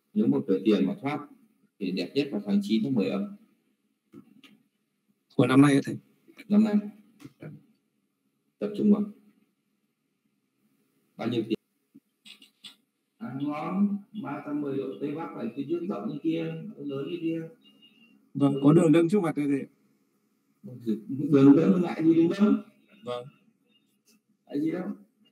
Nếu một tờ tiền mà thoát thì đẹp nhất vào tháng 9 tháng 10 âm của năm nay ấy thầy. Năm nay tập trung vào bao nhiêu tiền? Ngón 310 độ Tây Bắc phải cái trước rộng như kia, lớn như kia. Vâng, có đường đâm trước mặt đây thầy. Đường đâm lại gì đúng không? Vâng. Lại gì đâu?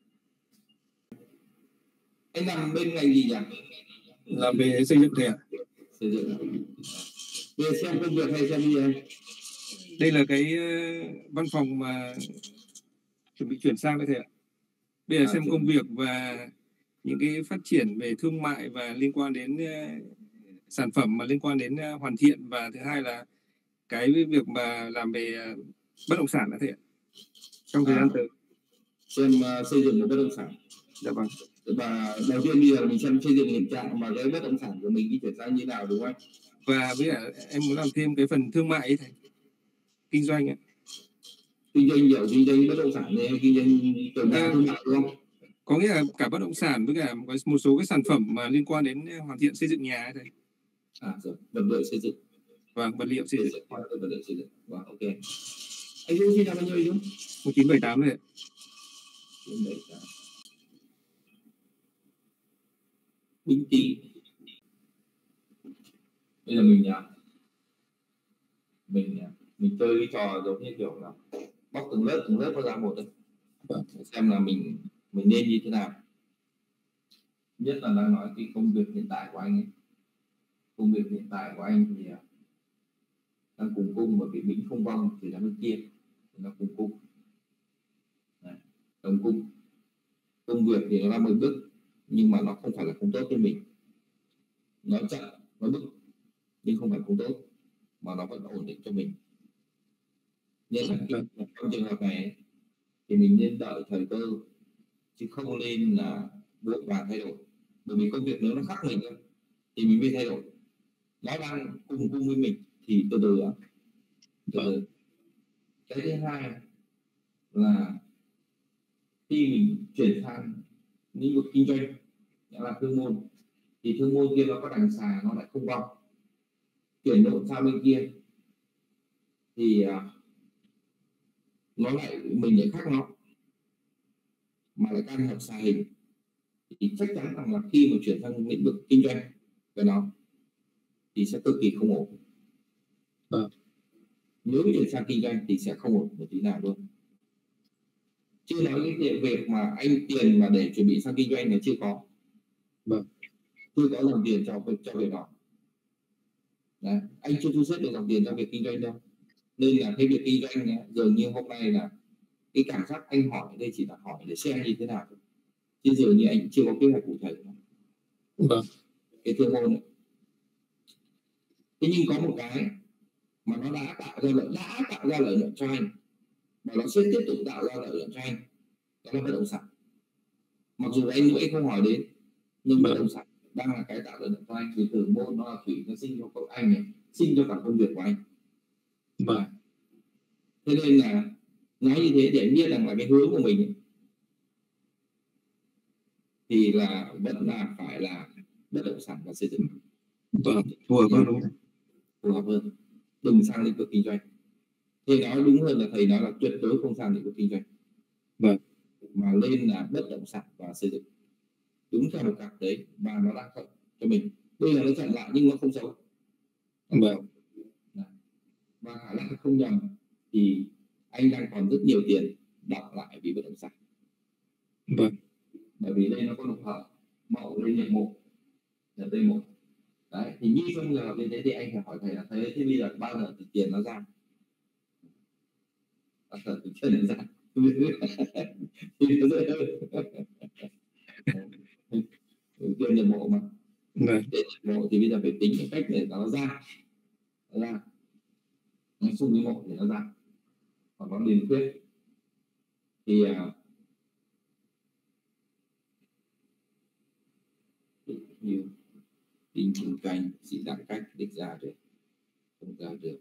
Anh làm bên ngành gì nhỉ? Làm về xây dựng thầy ạ. Xây dựng. Về xem công việc hay xem gì anh? Đây là cái văn phòng mà chuẩn bị chuyển sang đấy thầy ạ. Bây giờ xem công việc và những cái phát triển về thương mại và liên quan đến sản phẩm mà liên quan đến hoàn thiện, và thứ hai là cái việc mà làm về bất động sản đó thầy ạ. Trong thời gian tới xem xây dựng một bất động sản. Dạ vâng. Và đầu tiên bây giờ mình xem xây dựng hiện trạng mà cái bất động sản của mình đi chuyển sang như nào đúng không? Và với cả em muốn làm thêm cái phần thương mại ấy thầy, kinh doanh ấy. Kinh doanh nhiều, kinh doanh bất động sản này hay kinh doanh thương mại đúng không? Có nghĩa là cả bất động sản với cả một số cái sản phẩm mà liên quan đến hoàn thiện xây dựng nhà ấy thầy. Rồi, vật liệu xây dựng. Vâng, vật liệu xây dựng. Vật liệu xây dựng. Vâng, ok. Anh Dũng sinh năm bao nhiêu anh Dũng? 1978 đấy. 1978. Bính Tý. Bây giờ mình chơi cái trò giống như kiểu là bóc từng lớp ra một đấy. Xem là mình nên như thế nào. Nhất là đang nói cái công việc hiện tại của anh ấy. Công việc hiện tại của anh thì đang cùng cung, bởi vì Bính không vong thì là bên kia, thì nó cùng cung. Đồng cung. Công việc thì nó đang một bước, nhưng mà nó không phải là không tốt cho mình. Nó chậm, nó bức, nhưng không phải không tốt, mà nó vẫn ổn định cho mình. Nên là trong trường hợp này thì mình nên đợi thời cơ, chứ không nên là vội vàng thay đổi. Bởi vì công việc nếu nó khác mình thì mình mới thay đổi. Nó đang cùng với mình thì từ từ. Cái thứ hai là khi mình chuyển sang lĩnh vực kinh doanh, đó là thương môn, thì thương môn kia nó có đằng xà, nó lại không vong. Chuyển đổi sang bên kia thì mình lại khác nó, mà lại can hợp xà hình, thì chắc chắn rằng là khi mà chuyển sang lĩnh vực kinh doanh của nó thì sẽ cực kỳ không ổn. Nếu chuyển sang kinh doanh thì sẽ không ổn một tí nào luôn. Chưa nói cái việc mà anh tiền mà để chuẩn bị sang kinh doanh này chưa có. Chưa có dòng tiền cho việc đó. Đấy, anh chưa thu xếp được dòng tiền cho việc kinh doanh đâu. Nên là cái việc kinh doanh này, dường như hôm nay là cái cảm giác anh hỏi đây chỉ là hỏi để xem như thế nào, chứ dường như anh chưa có kế hoạch cụ thể. Cái thương môn này. Thế nhưng có một cái mà nó đã tạo ra lợi nhuận cho anh, và nó sẽ tiếp tục tạo ra lợi nhuận cho anh, đó là bất động sản. Mặc dù anh không hỏi đến, nhưng bất động sản đang là cái tạo lợi nhuận cho anh. Vì tử môn nó là thủy, nó sinh cho cậu anh này, sinh cho cả công việc của anh. Thế nên là nói như thế để anh biết rằng là cái hướng của mình thì là vẫn là phải là bất động sản và xây dựng. Phù hợp hơn đúng không? Phù hợp hơn. Đừng sang lĩnh vực kinh doanh. Thì nói đúng hơn là thầy nói là tuyệt đối không sang lĩnh vực kinh doanh. Mà lên là bất động sản và xây dựng. Đúng theo một cặp đấy, và nó đang thuận cho mình. Bây giờ nó chặn lại nhưng nó không xấu. Và khả năng không nhầm thì anh đang còn rất nhiều tiền đọc lại vì bất động sản. Bởi vì đây nó có lục hợp Mậu lên nhập mộ, là đây một. Đấy, thì như trong giờ như thế thì anh phải hỏi thầy là thế bây giờ bao giờ thì tiền nó ra? Bao giờ thì tiền nó ra? Tiền nhập mộ mà. Tiền nhập mộ thì bây giờ phải tính cái cách để nó ra. Nó xung với mộ thì nó ra. Hoặc nó liền quyết. Thì như tinh thần canh chỉ đặt cách đích ra được, không ra được.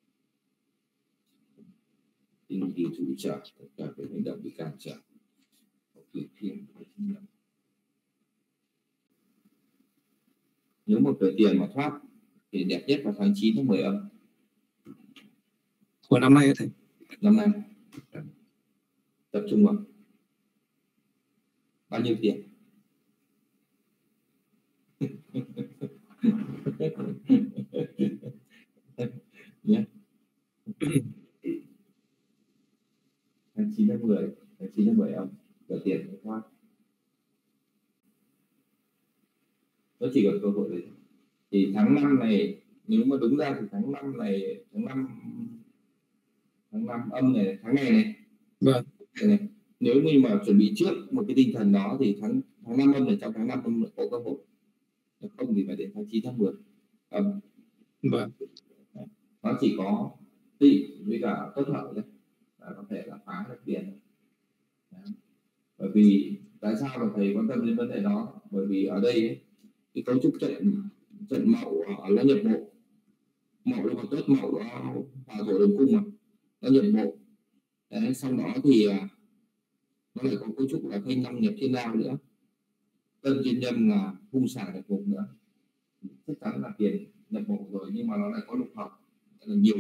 Tinh kỳ thủ trợ, tất cả các hành động bị cản trở. Tuyệt thiên phải kinh nghiệm. Nếu một cửa tiền mà thoát thì đẹp nhất vào tháng 9 tháng 10 âm của năm nay thầy. Năm nay tập trung vào bao nhiêu tiền? Nhé. Tháng 9 tháng 10, tháng 9 tháng 10 âm cửa tiền mới thoát. Nó chỉ có cơ hội đấy. Thì tháng 5 này nếu mà đúng ra thì tháng 5 này, tháng 5 âm này, tháng này. Vâng. Này. Nếu như mà chuẩn bị trước một cái tinh thần đó thì tháng 5 âm này, trong tháng 5 âm có cơ hội. Không thì phải đến tháng 9 tháng 10 âm. Vâng. Nó chỉ có tỵ với cả tốt hậu đấy là có thể là phá được tiền. Bởi vì tại sao mà thầy quan tâm đến vấn đề đó? Bởi vì ở đây ấy, cái cấu trúc trận mậu nó nhập mộ, mậu là tốt, mậu nó vào thổ đường cung mà nó nhập mộ đấy, sau đó thì nó lại có cấu trúc là khanh năm nhập thiên lao nữa, tân thiên nhân là hung sản nhập mộc nữa, chắc chắn là tiền nhập mộ rồi, nhưng mà nó lại có lục hợp là nhiều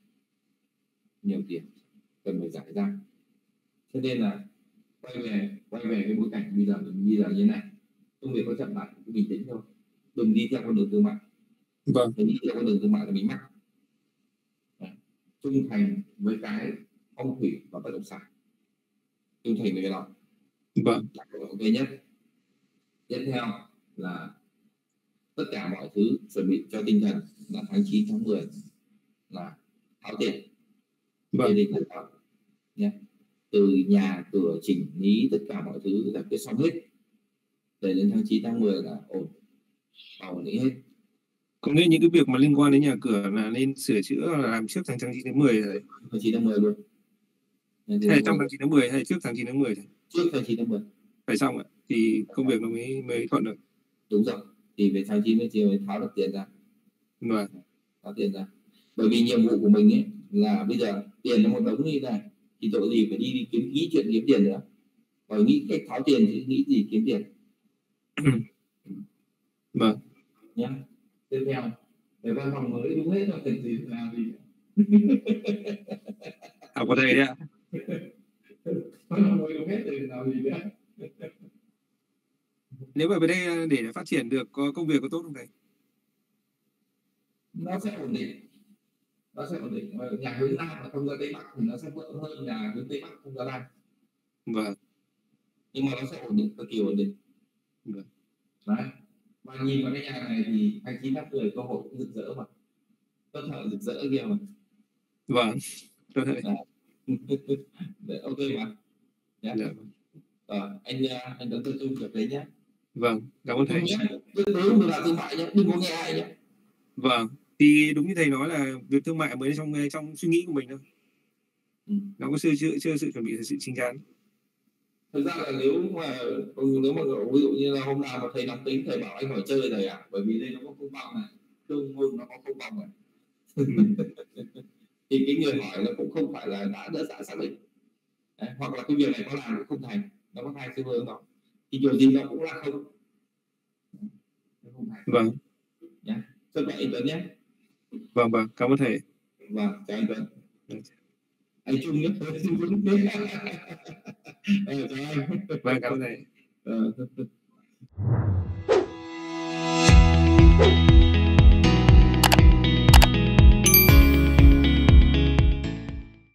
tiền cần phải giải ra. Cho nên là quay về cái bối cảnh bây giờ như thế này, công việc có chậm lại cứ bình tĩnh thôi, đừng đi theo con đường thương mại. Vâng. Đi theo con đường thương mại là bị mắc. Trung thành với cái phong thủy và bất động sản, trung thành với cái đó. Vâng. Là ok nhất. Tiếp theo là tất cả mọi thứ chuẩn bị cho tinh thần là tháng 9 tháng 10 là tháo tiền. Vâng. Nhé. Từ nhà cửa chỉnh lý tất cả mọi thứ giải quyết xong hết để đến tháng 9 tháng 10 là ổn định hết. Có nghĩa những cái việc mà liên quan đến nhà cửa là nên sửa chữa là làm trước tháng 9 tháng 10 rồi. Tháng 9 tháng 10 luôn. Hay trong tháng 9 tháng 10 hay trước tháng 9 tháng 10 thôi? Trước tháng 9 tháng 10. Phải xong ạ. Thì công việc nó mới thuận được. Đúng rồi. Thì về tháng 9 mới tháo được tiền ra. Vâng. Tháo tiền ra. Bởi vì nhiệm vụ của mình ấy là bây giờ tiền nó một đống như thế này thì tội gì phải đi nghĩ chuyện kiếm tiền nữa. Và nghĩ cách tháo tiền thì nghĩ gì kiếm tiền. Vâng. Nhá. Tiếp theo về văn phòng mới đúng hết rồi, cần gì làm gì. Học của thầy đấy ạ. Văn phòng mới đúng hết rồi làm gì nữa. Nếu mà về đây để phát triển được có công việc có tốt không thầy? Nó sẽ ổn định. Nó sẽ ổn định. Nhà hướng Nam mà không ra Tây Bắc thì nó sẽ vỡ hơn nhà hướng Tây Bắc không ra Nam. Vâng. Nhưng mà nó sẽ ổn định, cực kỳ ổn định. Vâng. Đấy. Mà nhìn vào cái nhà này thì 29 tháng 10 cơ hội rực rỡ mà. Tốt thợ rực rỡ kia mà. Vâng. Tốt thầy. Ok mà. Yeah. Dạ. Anh Tuấn Tư Trung được đấy nhé. Vâng, cảm ơn thầy. Đối với là thương mại nhé, đừng có nghe ai nhé. Vâng, thì đúng như thầy nói là việc thương mại mới trong suy nghĩ của mình thôi. Nó có chưa sự chuẩn bị thật sự chính chắn. Thực ra là nếu mà ví dụ như là hôm nào mà thầy nóng tính thầy bảo anh hỏi chơi thầy ạ, bởi vì đây nó có công bằng này, tương môn nó có công bằng này. Thì cái người hỏi nó cũng không phải là đã xác định. Đấy, hoặc là cái việc này có làm cũng không thành, nó có hai xu hướng đó, thì điều gì nó cũng là không thành. Vâng. Nhé. Chúc mừng anh Tuấn nhé. Vâng, cảm ơn thầy. Vâng, chào anh Tuấn. Anh Trung nhé. Chào anh. Vâng, cảm ơn thầy.